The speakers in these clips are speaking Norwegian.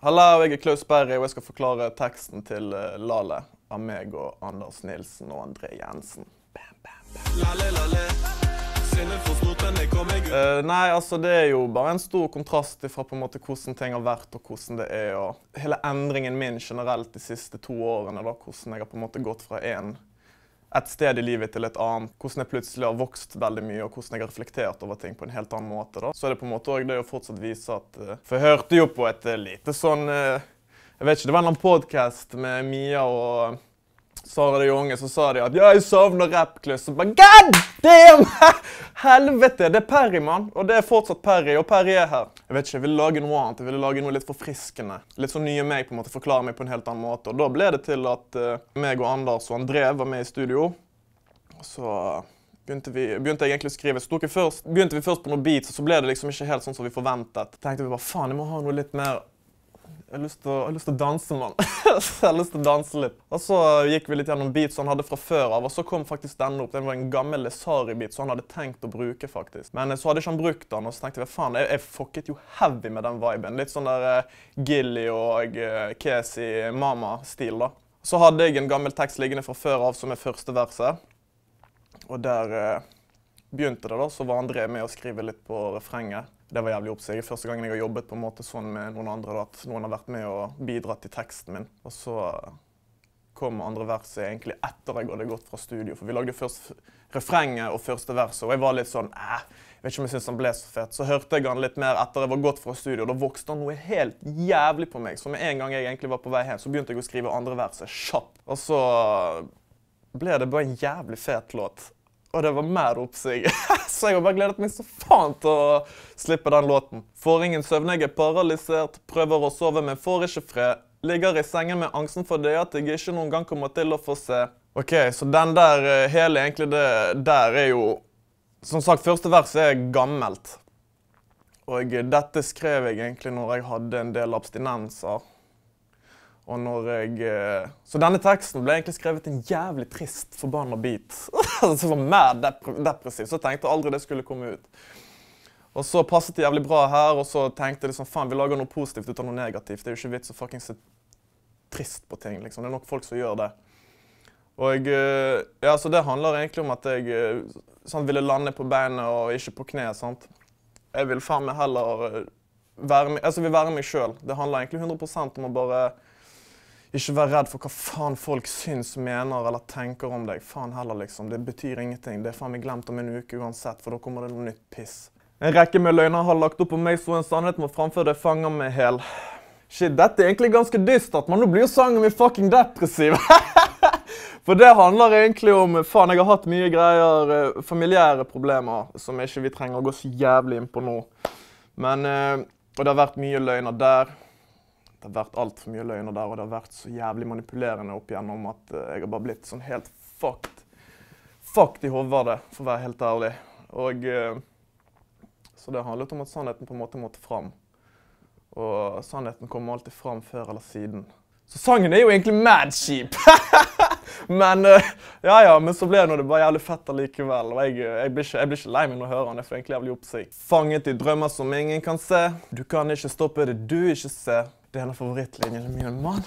Halla, jeg Klaus Berry, og jeg skal forklare teksten til Lale av meg og Anders Nilsen og André Jensen. Bam, bam, bam. Lale, lale. Nei, altså det jo bare en stor kontrast fra på en måte hvordan ting har vært og hvordan det og hele endringen min generelt de siste 2 årene da, hvordan jeg har på en måte gått fra et sted i livet til et annet, hvordan jeg plutselig har vokst veldig mye, og hvordan jeg har reflektert over ting på en helt annen måte. Da. Så det på en måte også det å fortsatt vise at... For jeg hørte jo på et lite sånn... Jeg vet ikke, det var en podcast med Mia og Sara de Jonge, så sa de at «Ja, jeg savner rap-kluss», og bare «God damn! Helvete, det Perry, mann! Og det fortsatt Perry, og Perry her. Jeg vet ikke, jeg ville lage noe annet, jeg ville lage noe litt forfriskende. Litt sånn nye meg, på en måte, forklare meg på en helt annen måte. Og da ble det til at meg og Anders og André var med i studio. Og så begynte jeg egentlig å skrive. Så begynte vi først på noen beats, og så ble det liksom ikke helt sånn som vi forventet. Tenkte vi bare, faen, jeg må ha noe litt mer... Jeg har lyst til å danse, mann. Jeg har lyst til å danse litt. Og så gikk vi litt gjennom beats han hadde fra før av, og så kom faktisk denne opp. Den var en gammel Lesari-beat, så han hadde tenkt å bruke, faktisk. Men så hadde ikke han brukt den, og så tenkte jeg, faen, jeg fucket jo heavy med den viben. Litt sånn der Gilly og Kesi Mama-stil, da. Så hadde jeg en gammel tekst liggende fra før av, som første verset. Og der begynte det da, så var André med å skrive litt på refrenget. Det var jævlig oppsig. Første gangen jeg har jobbet på en måte sånn med noen andre, at noen har vært med og bidratt til teksten min. Og så kom andre verset egentlig etter jeg hadde gått fra studio, for vi lagde først refrenget og første verset, og jeg var litt sånn, jeg vet ikke om jeg synes han ble så fett. Så hørte jeg han litt mer etter jeg var gått fra studio, og da vokste han noe helt jævlig på meg. Så med en gang jeg egentlig var på vei hjem, så begynte jeg å skrive andre verset kjapt. Og så ble det bare en jævlig fet låt. Og det var mer oppsig. Så jeg har bare gledet meg så faen til å slippe den låten. Får ingen søvn, jeg paralysert, prøver å sove, men får ikke fred. Ligger i sengen med angsten for det at jeg ikke noen gang kommer til å få se. Ok, så den der, hele egentlig det der jo... Som sagt, første verset gammelt. Og dette skrev jeg egentlig når jeg hadde en del abstinenser. Og når jeg... Så denne teksten ble egentlig skrevet en jævlig trist, forbannet beat. Det var mer depressiv, så jeg tenkte aldri det skulle komme ut. Og så passet det jævlig bra her, og så tenkte jeg liksom, faen, vi lager noe positivt ut av noe negativt. Det jo ikke vits å fucking se trist på ting, liksom. Det nok folk som gjør det. Og ja, så det handler egentlig om at jeg ville lande på beinet og ikke på kne, sant? Jeg vil faen meg heller være meg selv. Det handler egentlig 100% om å bare... Ikke være redd for hva faen folk syns, mener eller tenker om deg. Faen heller liksom, det betyr ingenting. Det faen meg glemt om en uke uansett, for da kommer det noe nytt piss. En rekke med løgner har lagt opp på meg, så en sannhet må framføre det fanger meg hel. Shit, dette egentlig ganske dystert, men nå blir jo sangen min fucking depressiv. For det handler egentlig om, faen, jeg har hatt mye greier, familiære problemer, som ikke vi trenger å gå så jævlig inn på nå. Men, og det har vært mye løgner der. Det har vært alt for mye løgner der, og det har vært så jævlig manipulerende opp igjennom at jeg har bare blitt sånn helt fucked i hodet, for å være helt ærlig. Og så det handlet om at sannheten på en måte måtte fram. Og sannheten kommer alltid fram før eller siden. Så sangen jo egentlig mad cheap. Men men så ble det bare jævlig fett allikevel. Og jeg blir ikke lei meg når jeg hører den, det får egentlig jævlig oppsig. Fanget i drømmer som ingen kan se. Du kan ikke stoppe det du ikke ser. Det en av favorittlinjene mine, mann.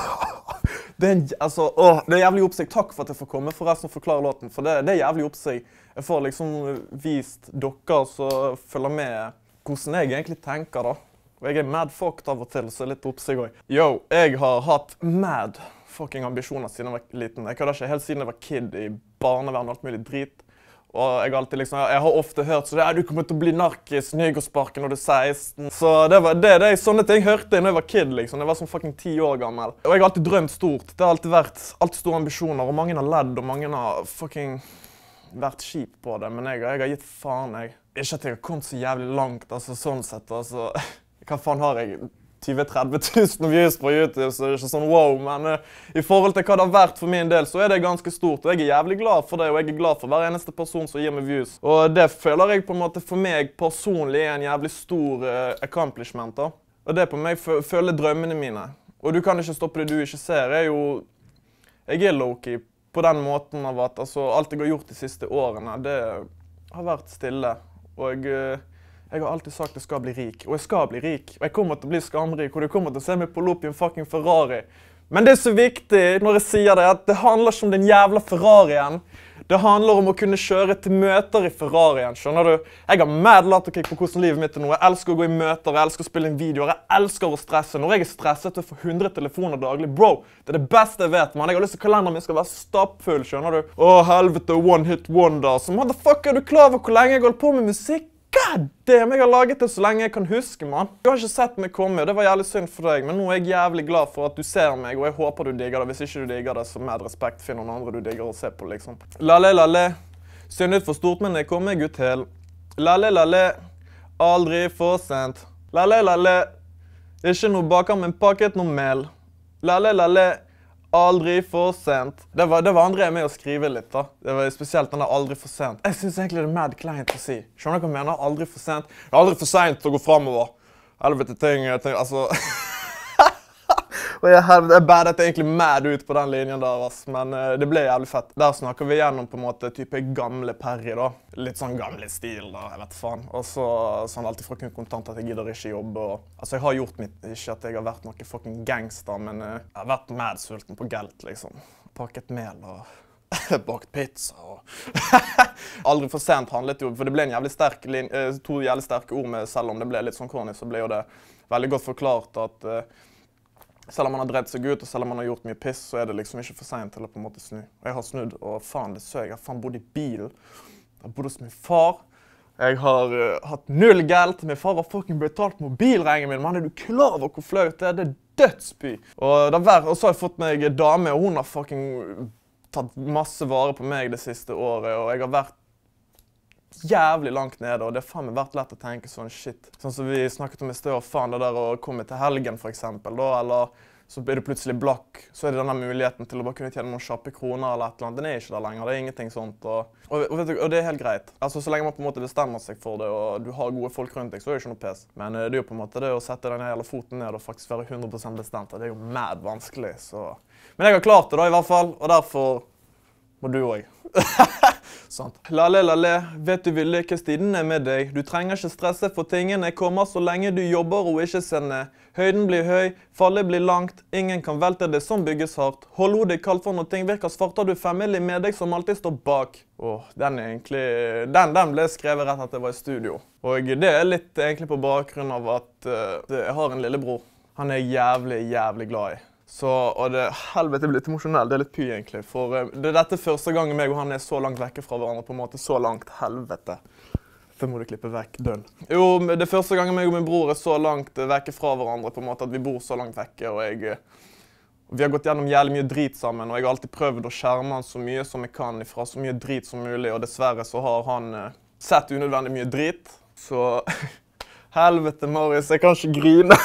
Det jævlig oppsig. Takk for at jeg får komme forresten og forklare låten, for det jævlig oppsig. Jeg får liksom vist dere som følger med hvordan jeg egentlig tenker da. Og jeg mad fucked av og til, så litt oppsig også. Yo, jeg har hatt mad fucking ambisjoner siden jeg var liten. Jeg hadde ikke helt siden jeg var kid i barnevern og alt mulig drit. Og jeg har ofte hørt så du kommer til å bli narkis, Nygårdsparken når du er 16. Så det sånne ting hørte jeg når jeg var kid, liksom. Jeg var sånn fucking 10 år gammel. Og jeg har alltid drømt stort. Det har alltid vært store ambisjoner, og mange har ledd, og mange har fucking vært kjip på det. Men jeg har gitt faen, jeg. Ikke at jeg har kommet så jævlig langt, altså sånn sett, altså. Hva faen har jeg? 20-30 000 views på YouTube, så det ikke sånn wow, men i forhold til hva det har vært for min del, så det ganske stort, og jeg jævlig glad for det, og jeg glad for hver eneste person som gir meg views. Og det føler jeg på en måte for meg personlig en jævlig stor accomplishment da. Og det på meg føler drømmene mine. Og du kan ikke stoppe det du ikke ser, jeg low-key på den måten av at alt jeg har gjort de siste årene, det har vært stille. Og Jeg har alltid sagt jeg skal bli rik, og jeg skal bli rik. Og jeg kommer til å bli skamrik, og du kommer til å se meg pulle opp i en fucking Ferrari. Men det er så viktig når jeg sier det, at det handler ikke om den jævla Ferrarien. Det handler om å kunne kjøre til møter i Ferrarien, skjønner du? Jeg har mad latterkick på hvordan livet mitt er nå. Jeg elsker å gå i møter, jeg elsker å spille inn videoer, jeg elsker å stresse. Når jeg er stresset og får 100 telefoner daglig, bro, det er det beste jeg vet, man. Jeg har lyst til kalenderen min skal være stappfull, skjønner du? Åh, helvete, one hit wonder. Så motherfucker, er du klar over hvor lenge jeg holdt på med musikk? God damn, jeg har laget det så lenge jeg kan huske, man. Du har ikke sett meg komme, det var jævlig synd for deg, men nå er jeg jævlig glad for at du ser meg, og jeg håper du digger det. Hvis ikke du digger det, så med respekt, finn noen andre du digger å se på, liksom. Lalle, synd ut for stort, men jeg kommer meg ut til. Lalle, aldri for sent. Lalle, ikke noe baker, men pakket noe mel. Lalle, aldri for sent. Det var andre jeg med å skrive litt, da. Det var spesielt den der aldri for sent. Jeg synes egentlig det er mad kleint å si. Skjønner du hva jeg mener? Aldri for sent. Det er aldri for sent å gå fremover. Helvete ting, altså... Og jeg badet egentlig mad ut på den linjen der, ass. Men det ble jævlig fett. Der snakker vi gjennom på en måte type gamle Perry, da. Litt sånn gamle stil, da, jeg vet faen. Og så sånn alltid fra kun kontant at jeg gidder ikke jobbe. Og, altså, jeg har gjort mitt, ikke at jeg har vært noe fucking gangster, men jeg har vært mad sulten på gelt, liksom. Pakket mel og bakt pizza og... Aldri for sent handlet jo, for det ble en jævlig sterk to jævlig sterke ord med, selv om det ble litt sånn corny, så ble jo det veldig godt forklart at selv om man har drept seg ut, og selv om man har gjort mye piss, så er det liksom ikke for sent til å på en måte snu. Og jeg har snudd, og faen, det søg. Jeg har faen bodd i bilen. Jeg har bodd hos min far. Jeg har hatt null geld. Min far har fucking betalt mobilregningen min. Man, er du klar over hvor flaut det er? Det er dødsby. Og så har jeg fått meg dame, og hun har fucking tatt masse vare på meg det siste året, og jeg har vært jævlig langt nede, og det har faen meg vært lett å tenke sånn shit. Sånn som vi snakket om i sted, faen det der å komme til helgen for eksempel, da, eller så blir det plutselig blakk, så er det denne muligheten til å bare kunne tjene noen kjappe kroner eller et eller annet. Den er ikke der lenger, det er ingenting sånt, og det er helt greit. Altså, så lenge man på en måte bestemmer seg for det, og du har gode folk rundt deg, så er det ikke noe pes. Men det er jo på en måte det å sette den hele foten ned og faktisk være 100% bestemt, og det er jo mad vanskelig, så... Men jeg har klart det da i hvert fall, og derfor må du også. Sant. Lalle, vet du vi lykkes, tiden er med deg. Du trenger ikke stresse for tingene kommer så lenge du jobber og ikke ser ned. Høyden blir høy, fallet blir langt, ingen kan velte det som bygges hardt. Hold hodet kaldt for noe ting virker svart, har du family med deg som alltid står bak. Den er egentlig, den ble skrevet rett at jeg var i studio. Og det er litt egentlig på bakgrunn av at jeg har en lillebror. Han er jævlig glad i. Så, og det helvete blir litt emosjonell, det er litt py egentlig, for det er dette første gangen meg og han er så langt vekke fra hverandre, på en måte så langt, helvete. Det må du klippe vekk, dønn. Jo, det er første gangen meg og min bror er så langt vekke fra hverandre, på en måte at vi bor så langt vekke, og vi har gått gjennom jævlig mye drit sammen, og jeg har alltid prøvd å skjerme han så mye som jeg kan ifra så mye drit som mulig, og dessverre så har han sett unødvendig mye drit, så helvete, Marius, jeg kan ikke grine.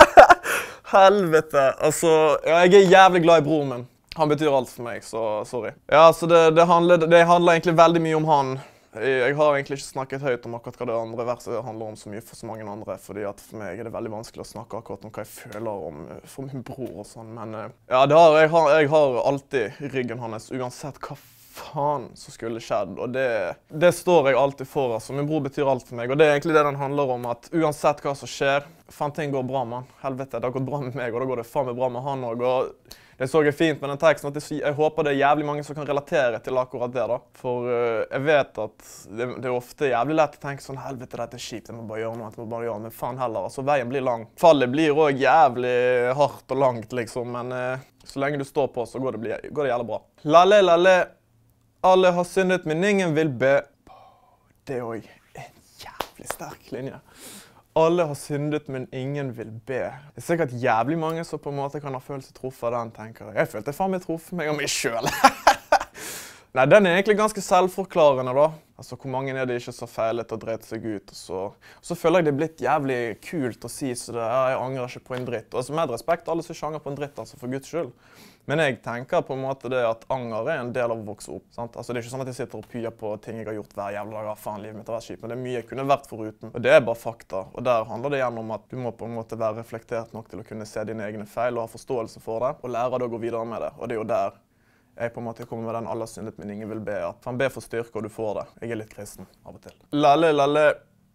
Helvete, altså, ja, jeg er jævlig glad i broren min. Han betyr alt for meg, så sorry. Ja, så det handler egentlig veldig mye om han. Jeg har egentlig ikke snakket høyt om akkurat hva det andre verset handler om så mye for så mange andre, fordi at for meg er det veldig vanskelig å snakke akkurat om hva jeg føler om for min bror og sånn, men ja, jeg har alltid ryggen hans, uansett hva faen som skulle skjedd, og det står jeg alltid for, altså. Min bror betyr alt for meg, og det er egentlig det den handler om, at uansett hva som skjer, faen ting går bra, mann. Helvete, det har gått bra med meg, og da går det faen meg bra med han også, og det så jeg fint med den teksten, at jeg håper det er jævlig mange som kan relatere til akkurat det da, for jeg vet at det er ofte jævlig lett å tenke sånn, helvete, dette er kjipt, jeg må bare gjøre noe, men faen heller, altså veien blir lang. Fallet blir også jævlig hardt og langt, liksom, men så lenge du står på, så går det jævlig bra. Lalle, alle har syndet, men ingen vil be. Det er også en jævlig sterk linje. Alle har syndet, men ingen vil be. Det er sikkert jævlig mange som på en måte kan ha følt seg truffet av den, tenker jeg. Jeg følte faen meg truffet meg av meg selv. Nei, den er egentlig ganske selvforklarende da. Altså, hvor mange er det ikke så feilet og drept seg ut, og så føler jeg det er blitt jævlig kult å si, så jeg angrer ikke på en dritt. Og altså, med respekt, alle som ikke angrer på en dritt, altså, for Guds skyld. Men jeg tenker på en måte det at anger er en del av å vokse opp, sant? Altså, det er ikke sånn at jeg sitter og pyr på ting jeg har gjort hver jævla dag, faen, livet mitt har vært kjipt, men det er mye jeg kunne vært foruten. Og det er bare fakta, og der handler det igjen om at du må på en måte være reflektert nok til å kunne se dine egne feil og ha forståelse for det, og lære deg å gå videre med det. Og det er jo der jeg på en måte kommer med den alle syndet, men ingen vil be, at han ber for styrke og du får det. Jeg er litt kristen av og til. Lalle,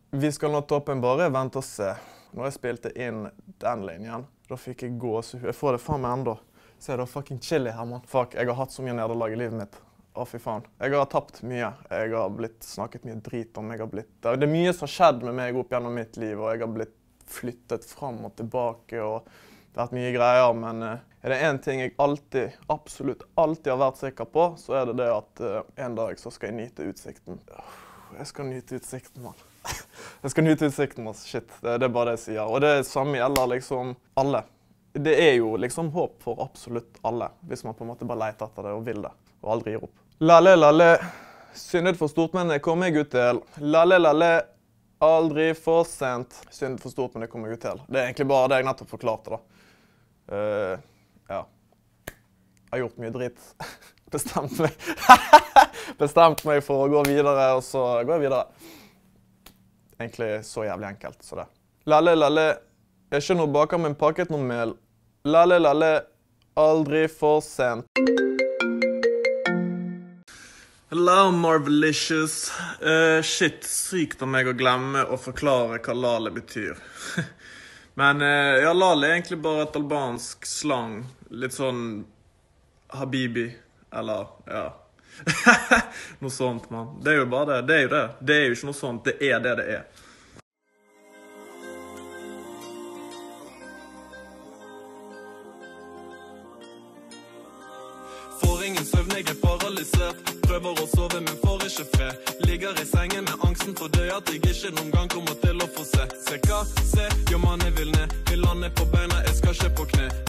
Vi skal nå toppen, bare vent og se. Når jeg spilte inn den linjen, da fikk jeg gåsehud. Jeg får det faen meg enda. Så er det fucking chili her, man. Fuck, jeg har hatt så mye nederlag i livet mitt. Å, fy faen. Jeg har tapt mye. Jeg har blitt snakket mye drit om. Det er mye som har skjedd med meg opp gjennom mitt liv, og jeg har blitt flyttet fram og tilbake, og det har vært mye greier, men er det en ting jeg alltid, absolutt alltid har vært sikker på, så er det det at en dag så skal jeg nyte utsikten. Jeg skal nyte utsikten, man. Jeg skal nyte utsikten, man. Shit. Det er bare det jeg sier. Og det samme gjelder liksom alle. Det er jo liksom håp for absolutt alle, hvis man på en måte bare leter etter det og vil det, og aldri gir opp. Lalle, lalle, syndet for stort, men det kommer jeg ut til. Lalle, lalle, aldri for sent. Syndet for stort, men det kommer jeg ut til. Det er egentlig bare det jeg nettopp forklarte da. Ja. Jeg har gjort mye dritt. Bestemt meg for å gå videre, og så går jeg videre. Egentlig så jævlig enkelt, så det. Lalle, lalle, jeg skjønner noe baker, men pakket noe mel. Lalle, lalle, aldri for sent. Hello, Marvelicious. Shit, sykt av meg å glemme å forklare hva lale betyr. Men ja, lale er egentlig bare et albansk slang. Litt sånn habibi, eller ja. Noe sånt, man. Det er jo bare det. Det er jo det. Det er jo ikke noe sånt. Det er det det er. Får ingen søvn, jeg er paralysert. Prøver å sove, men får ikke fred. Ligger i sengen med angsten for død, at jeg ikke noen gang kommer til å få se. Se hva, se, jo man jeg vil ned. Vil lande på beina, jeg skal ikke på kne.